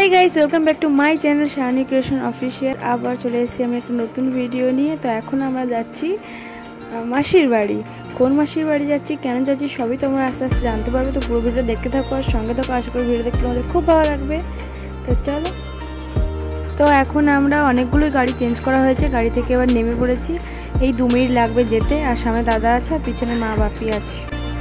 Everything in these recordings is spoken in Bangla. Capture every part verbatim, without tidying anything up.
High guys welcome back to my channel Shani creation official. आबार चले एसेছি আমি একটা নতুন ভিডিও নিয়ে। তো এখন আমরা যাচ্ছি মাসির বাড়ি। কোন মাসির বাড়ি যাচ্ছি, কেন যাচ্ছি সবই তোমরা আস্তে আস্তে জানতে পারবে। তো পুরো ভিডিও দেখতে থাকো আর সঙ্গে থাকো, আশা করি ভিডিও দেখতে তোমাদের খুব ভালো লাগবে। তো চলো। তো এখন আমরা অনেকগুলোই গাড়ি চেঞ্জ করা হয়েছে, গাড়ি থেকে এবার নেমে পড়েছি। এই দু মিনিট লাগবে যেতে, আর সামনে দাদা আছে আর পিছনে মা বাপি আছে।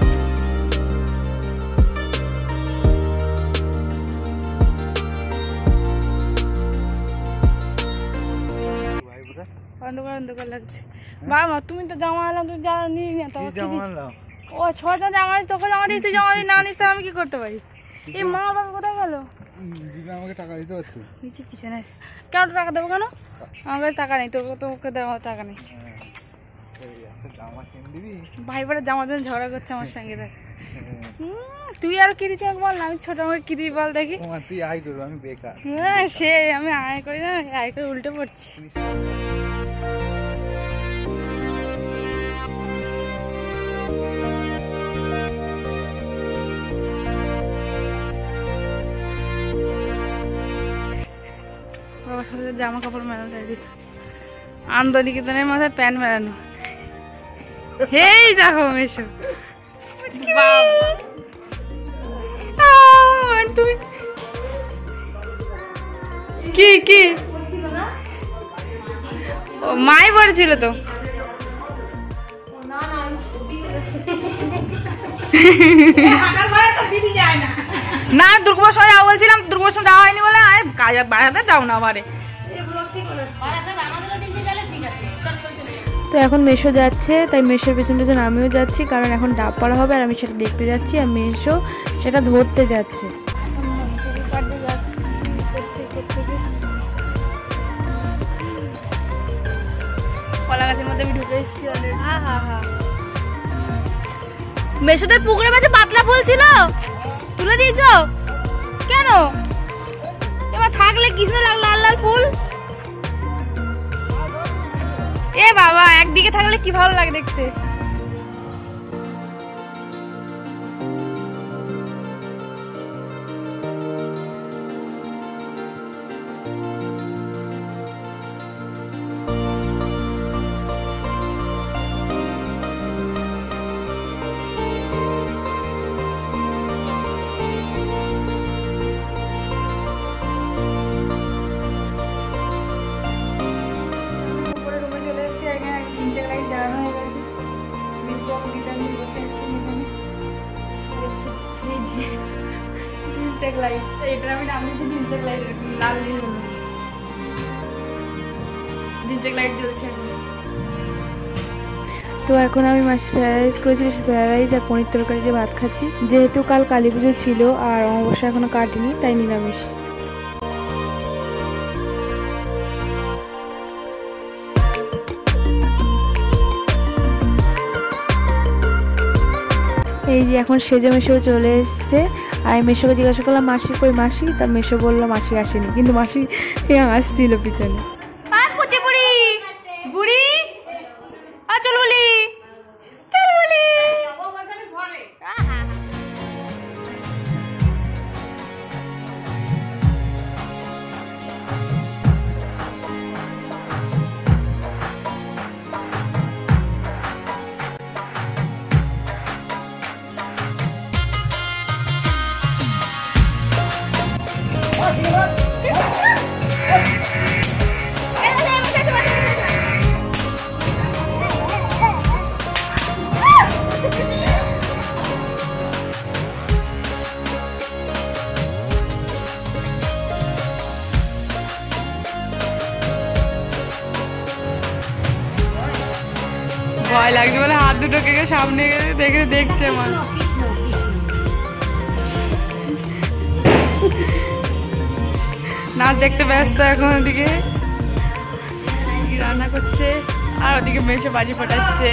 অন্ধকার অন্ধকার লাগছে। বাবা তুমি তো জামা আনলাম, তুমি জামা নিয়ে নি তো। ও ছটা জামা, তোকে জামা দিই, তুই জামা দিই না নিস আমি কি করতে পারি? এই মা বাবা কোথায় গেল? আমাকে টাকা দিতে পারতো, নিচে পিছনে আছে। কেন টাকা দেবো কেন? আমার কাছে টাকা নেই, তোকে তোকে দেওয়া টাকা নেই। ভাই বোরা জামার জন্য ঝগড়া করছে আমার সঙ্গে। দেখ তুই আর কি দিচ্ছি বল না, আমি ছোট আমাকে কি দিই বল দেখি। তুই আয় করবো, আমি বেকার। হ্যাঁ সে আমি আয় করি না, আয় করে উল্টে পড়ছি। বাবার সাথে জামা কাপড় মেলানো চাই দিত, আন্দোলিকেতনের মাথায় প্যান্ট মেলানো। হেই দেখো মেশো তুমি কি কি মাই বলেছিল তো। না দুর্গাপুর সময় যাওয়া বলছিলাম, দুর্গাপুর সময় যাওয়া হয়নি বলে বাড়াতে যাও না আবারে। তো এখন মেশো যাচ্ছে, তাই মেশোর পেছন পেছন আমিও যাচ্ছি, কারণ এখন ডাব পাড়া হবে আর আমি সেটা দেখতে যাচ্ছি, আর মেশো সেটা ধরতে যাচ্ছে। কলা গাছের মধ্যে আমি ঢুকে এসেছি অলরেডি। হ্যাঁ হ্যাঁ হ্যাঁ মেশোদের পুকুরে মাঝে পাতলা ফুল ছিল, তুলে দিয়েছ কেন? এবার থাকলে কি সুন্দর লাল লাল ফুল। এ বাবা একদিকে থাকলে কি ভালো লাগে দেখতে। তো এখন আমি মাছ ফ্রাইড রাইস করেছি, ফ্রাইড রাইস আর পনির তরকারি দিয়ে ভাত খাচ্ছি। যেহেতু কাল কালী পুজো ছিল আর অমাবস্যা এখনো কাটেনি, তাই নিরামিষ। এই যে এখন সেজে মেশো চলে এসছে, আর মেশোকে জিজ্ঞাসা করলাম মাসি কই মাসি, তা মেশো বললো মাসি আসেনি, কিন্তু মাসি আসছিল পিছনে। ভয় লাগছে বলে হাত দুটোকে সামনে দেখে দেখছে আমার। নাচ দেখতে ব্যস্ত এখন, ওদিকে রান্না করছে আর ওদিকে মেশো বাজি ফোটাচ্ছে।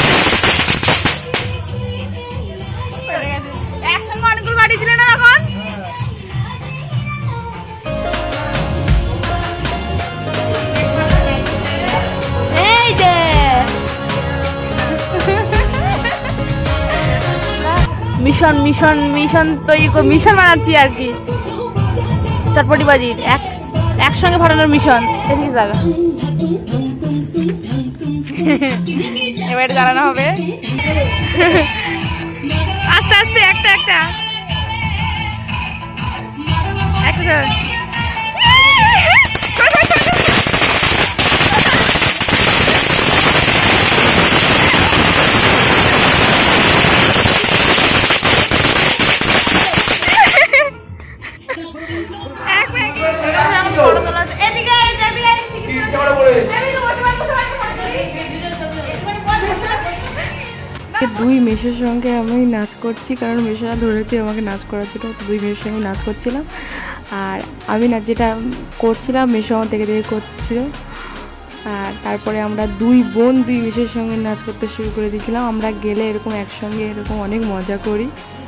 একসঙ্গে অনেকগুলো বাড়ি দিলে না এখন। এখন মিশন মিশন তৈরি মিশন বানাচ্ছি আর কি, চটপটি বাজির এক একসঙ্গে ফাটানোর মিশন। এদিকে জায়গা এবার জ্বালানো হবে আস্তে আস্তে একটা একটা একটা দুই মেশের সঙ্গে আমি নাচ করছি, কারণ মেশোরা ধরেছে আমাকে নাচ করার জন্য। তো দুই মেশের সঙ্গে নাচ করছিলাম, আর আমি নাচ যেটা করছিলাম মেশো আমার দেখে দেখে করছিল। আর তারপরে আমরা দুই বোন দুই মেশের সঙ্গে নাচ করতে শুরু করে দিয়েছিলাম। আমরা গেলে এরকম একসঙ্গে এরকম অনেক মজা করি।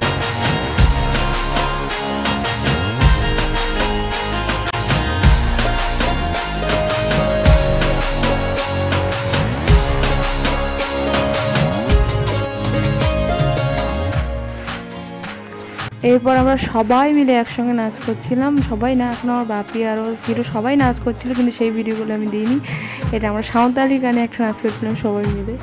এরপর আমরা সবাই মিলে একসঙ্গে নাচ করছিলাম, সবাই না, এখন আমার বাপি আরও ছিল, সবাই নাচ করছিল, কিন্তু সেই ভিডিওগুলো আমি দিইনি। এটা আমরা সাঁওতালি গানে একটা নাচ করছিলাম সবাই মিলে।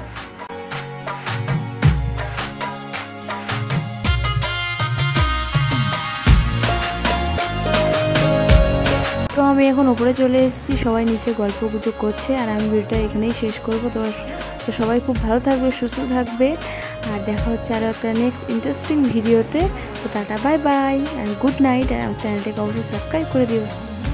তো আমি এখন উপরে চলে এসেছি, সবাই নিচে গল্প গুজব করছে, আর আমি ভিডিওটা এখানেই শেষ করবো। তো তো সবাই খুব ভালো থাকবে, সুস্থ থাকবে, আর দেখা হচ্ছে আরও একটা নেক্সট ইন্টারেস্টিং ভিডিওতে। তো টাটা, বাই বাই, আর গুড নাইট। আর চ্যানেলটাকে অবশ্যই সাবস্ক্রাইব করে দিও।